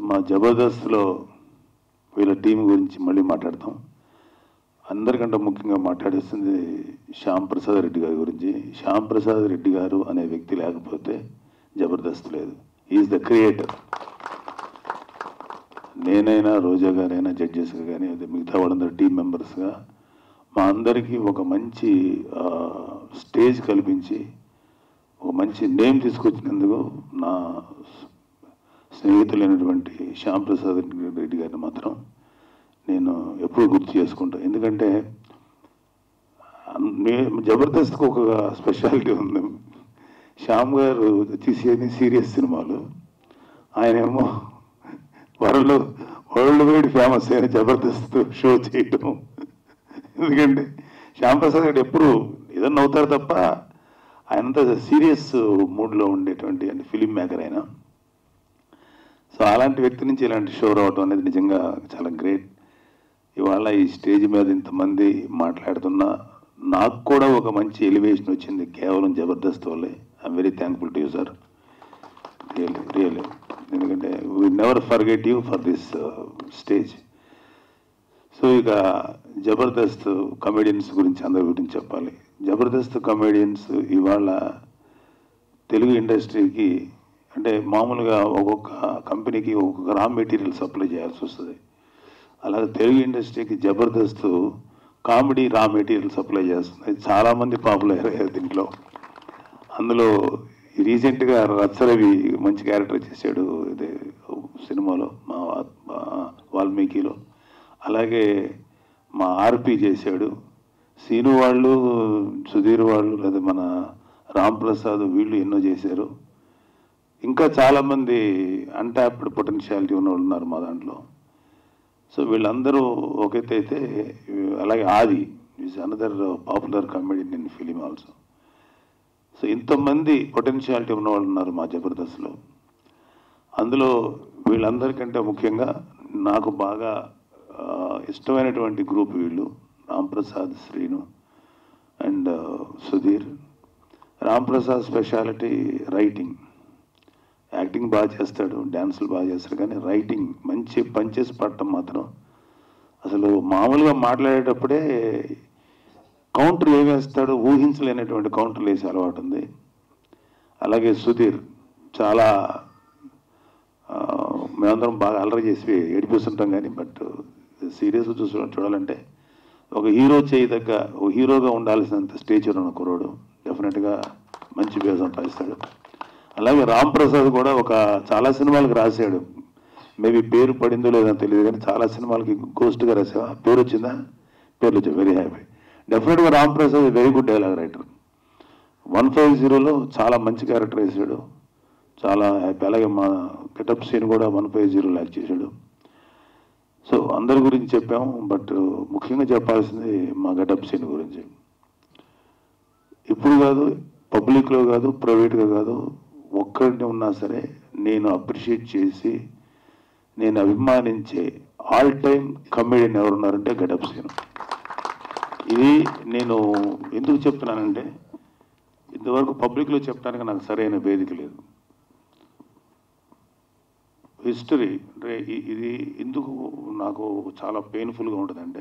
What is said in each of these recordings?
మా జబర్దస్త్లో వీళ్ళ టీం గురించి మళ్ళీ మాట్లాడతాం. అందరికంటే ముఖ్యంగా మాట్లాడేస్తుంది శ్యామ్ ప్రసాద్ రెడ్డి గారి గురించి. శ్యామ్ ప్రసాద్ రెడ్డి గారు అనే వ్యక్తి లేకపోతే జబర్దస్త్ లేదు. Is the creator. నేనైనా రోజా గారైనా జడ్జెస్గా కానీ అదే మిగతా వాళ్ళందరూ టీం మెంబర్స్గా మా అందరికీ ఒక మంచి స్టేజ్ కల్పించి ఒక మంచి నేమ్ తీసుకొచ్చినందుకు నా స్నేహితులైనటువంటి శ్యామ్ ప్రసాద్ రెడ్డి గారిని మాత్రం నేను ఎప్పుడూ గుర్తు చేసుకుంటాను. ఎందుకంటే జబర్దస్త్కి ఒక స్పెషాలిటీ ఉంది. శ్యామ్ గారు తీసేది సీరియస్ సినిమాలు, ఆయనేమో వరల్డ్ వైడ్ ఫేమస్ అయిన జబర్దస్త్ షో చేయటం. ఎందుకంటే శ్యామ్ ప్రసాద్ గారు ఎప్పుడు ఏదన్నా అవుతారు తప్ప ఆయనంతా సీరియస్ మూడ్లో ఉండేటువంటి ఫిలిం మేకర్ అయినా. సో అలాంటి వ్యక్తి నుంచి ఇలాంటి షో రావడం అనేది నిజంగా చాలా గ్రేట్. ఇవాళ ఈ స్టేజ్ మీద ఇంతమంది మాట్లాడుతున్నా నాకు కూడా ఒక మంచి ఎలివేషన్ వచ్చింది కేవలం జబర్దస్త్ వల్లే. I'm very thankful to you sir, really. ఎందుకంటే we never forget you for this stage. So ఇక జబర్దస్త్ కమెడియన్స్ గురించి అందరి గురించి చెప్పాలి. జబర్దస్త్ కమెడియన్స్ ఇవాళ తెలుగు ఇండస్ట్రీకి అంటే మామూలుగా ఒక్కొక్క కంపెనీకి ఒక్కొక్క రా మెటీరియల్ సప్లై చేయాల్సి వస్తుంది. అలాగే తెలుగు ఇండస్ట్రీకి Jabardasth comedy raw material supply చేస్తుంది. చాలామంది పాపులర్ అయ్యారు దీంట్లో. అందులో రీసెంట్గా రచ్చరవి మంచి క్యారెక్టర్ చేశాడు ఇదే సినిమాలో, మా వాల్మీకిలో. అలాగే మా ఆర్పి చేశాడు. సీను వాళ్ళు, సుధీర్ వాళ్ళు, లేదా మన రామ్ ప్రసాద్ వీళ్ళు ఎన్నో చేశారు. ఇంకా చాలామంది అన్టాప్డ్ పొటెన్షియాలిటీ ఉన్న వాళ్ళు ఉన్నారు మా దాంట్లో. సో వీళ్ళందరూ ఒకటైతే, అలాగే Aadi is another popular comedian in film also. So ఇంతమంది పొటెన్షియాలిటీ ఉన్న వాళ్ళు ఉన్నారు మా జబర్దస్త్లో. అందులో వీళ్ళందరికంటే ముఖ్యంగా నాకు బాగా ఇష్టమైనటువంటి గ్రూప్ వీళ్ళు Ram Prasad, Srinu and Sudheer. Ram Prasad speciality writing. Acting బాగా చేస్తాడు, డ్యాన్సులు బాగా చేస్తాడు, కానీ రైటింగ్ మంచి పంచేసి పడటం మాత్రం అసలు మామూలుగా మాట్లాడేటప్పుడే కౌంటర్లు ఏమేస్తాడో ఊహించలేనటువంటి కౌంటర్లు వేసే అలవాటు ఉంది. అలాగే సుధీర్ చాలా మేమందరం బాగా అల్లరి చేసి ఏడిపిస్తుంటాం, కానీ బట్ సీరియస్గా చూడాలంటే ఒక హీరో చేయదగ్గ ఒక హీరోగా ఉండాల్సినంత స్టేచర్ ఉన్న కుర్రోడు. డెఫినెట్గా మంచి పేరు సంపాదిస్తాడు. అలాగే రామ్ ప్రసాద్ కూడా చాలా సినిమాలకు రాశాడు. మేబీ పేరు పడిందో లేదో తెలియదు, కానీ చాలా సినిమాలకి గోస్ట్గా రాసావా, పేరు వచ్చిందా? పేర్లు వచ్చా, వెరీ హ్యాపీ. డెఫినెట్గా Ram Prasad very good dialogue writer. 150లో చాలా మంచి క్యారెక్టర్ వేసాడు, చాలా హ్యాపీ. అలాగే మా గెటప్ సీన్ కూడా 150 లాక్ చేశాడు. సో అందరి గురించి చెప్పాము, బట్ ముఖ్యంగా చెప్పాల్సింది మా గెటప్ సీన్ గురించి. ఇప్పుడు కాదు, పబ్లిక్లో కాదు, ప్రైవేట్గా కాదు, ఒక్కడిని ఉన్నా సరే నేను అప్రిషియేట్ చేసి నేను అభిమానించే ఆల్ టైమ్ కమెడియన్ ఎవరున్నారంటే గెటప్ సీన్. ఇది నేను ఎందుకు చెప్తున్నానంటే ఇంతవరకు పబ్లిక్లో చెప్పడానికి నాకు సరైన వేదిక లేదు. హిస్టరీ అంటే ఇది ఎందుకు నాకు చాలా పెయిన్ఫుల్గా ఉంటుందంటే,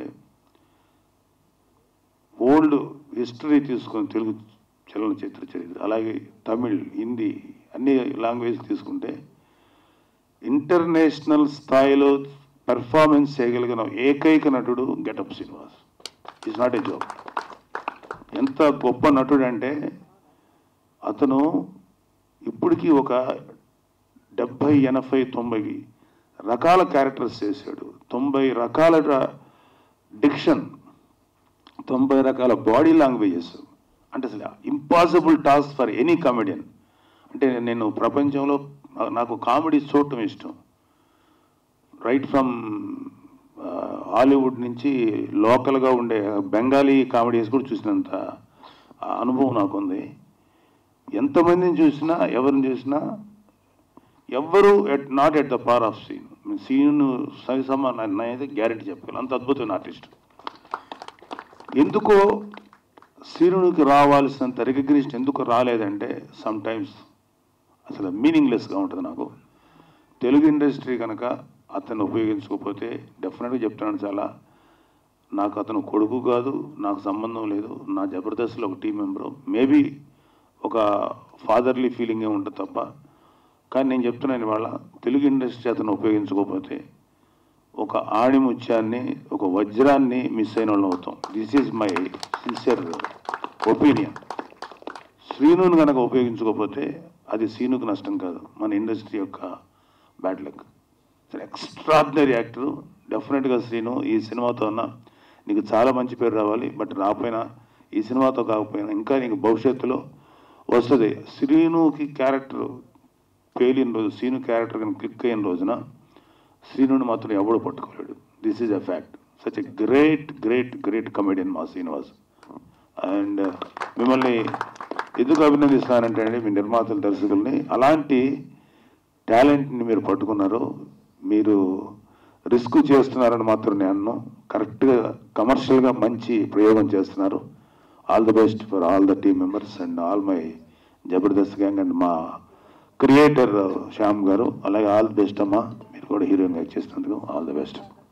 ఓల్డ్ హిస్టరీ తీసుకొని తెలుగు చలనచిత్ర, అలాగే తమిళ్, హిందీ అన్ని లాంగ్వేజ్ తీసుకుంటే ఇంటర్నేషనల్ స్థాయిలో పెర్ఫార్మెన్స్ చేయగలిగిన ఏకైక నటుడు getup Srinivas. Is not a joke. ఎంత గొప్ప నటుడు అంటే అతను ఇప్పటికీ ఒక 70, 80, 90 రకాల క్యారెక్టర్స్ చేశాడు. 90 రకాల డిక్షన్, 90 రకాల బాడీ లాంగ్వేజెస్. అంటే అసలు impossible task for any comedian. అంటే నేను ప్రపంచంలో నాకు కామెడీ చూడటం ఇష్టం. రైట్ ఫ్రమ్ హాలీవుడ్ నుంచి లోకల్గా ఉండే బెంగాలీ కామెడీస్ కూడా చూసినంత అనుభవం నాకుంది. ఎంతమందిని చూసినా, ఎవరిని చూసినా, ఎవ్వరు not at the power of scene. Scene సరిసమ నేనైతే గ్యారెంటీ చెప్పగలను, అంత అద్భుతమైన ఆర్టిస్ట్. ఎందుకో సీనునికి రావాల్సినంత రికగ్నిషన్ ఎందుకు రాలేదంటే సమ్ టైమ్స్ అసలు మీనింగ్లెస్గా ఉంటుంది నాకు. తెలుగు ఇండస్ట్రీ కనుక అతను ఉపయోగించకపోతే డెఫినెట్గా చెప్తున్నాను, చాలా నాకు అతను కొడుకు కాదు, నాకు సంబంధం లేదు, నా జబర్దస్త్లో ఒక టీం మెంబరు, మేబీ ఒక ఫాదర్లీ ఫీలింగే ఉంటుంది తప్ప. కానీ నేను చెప్తున్నాను ఇవాళ తెలుగు ఇండస్ట్రీ అతను ఉపయోగించుకోకపోతే ఒక ఆణిముత్యాన్ని, ఒక వజ్రాన్ని మిస్ అయిన వాళ్ళం అవుతాం. This is my sincere opinion. శ్రీనుని కనుక ఉపయోగించుకోకపోతే అది శ్రీనుకు నష్టం కాదు, మన ఇండస్ట్రీ యొక్క బ్యాడ్ లక్. ఎక్స్ట్రాడినరీ యాక్టరు డెఫినెట్గా శ్రీను. ఈ సినిమాతో ఉన్న నీకు చాలా మంచి పేరు రావాలి, బట్ రాకపోయినా ఈ సినిమాతో కాకపోయినా ఇంకా నీకు భవిష్యత్తులో వస్తుంది. శ్రీనుకి క్యారెక్టర్ పేలిన రోజు, శ్రీను క్యారెక్టర్ కానీ క్లిక్ అయిన రోజున శ్రీనుని మాత్రం ఎవడు పట్టుకోలేడు. This is a fact. Such a great great great comedian మా శ్రీనివాస్. అండ్ మిమ్మల్ని ఎందుకు అభినందిస్తానంటే అండి, మీ నిర్మాతలు దర్శకుల్ని అలాంటి టాలెంట్ని మీరు పట్టుకున్నారు, మీరు రిస్క్ చేస్తున్నారని మాత్రం నేను కరెక్ట్గా కమర్షియల్గా మంచి ప్రయోగం చేస్తున్నారు. All the best for all the team members and all my Jabardasth gang and మా క్రియేటర్ శ్యామ్ గారు. అలాగే ఆల్ ది బెస్ట్ అమ్మా, మీరు కూడా హీరోయిన్గా చేసినందుకు ఆల్ ది బెస్ట్.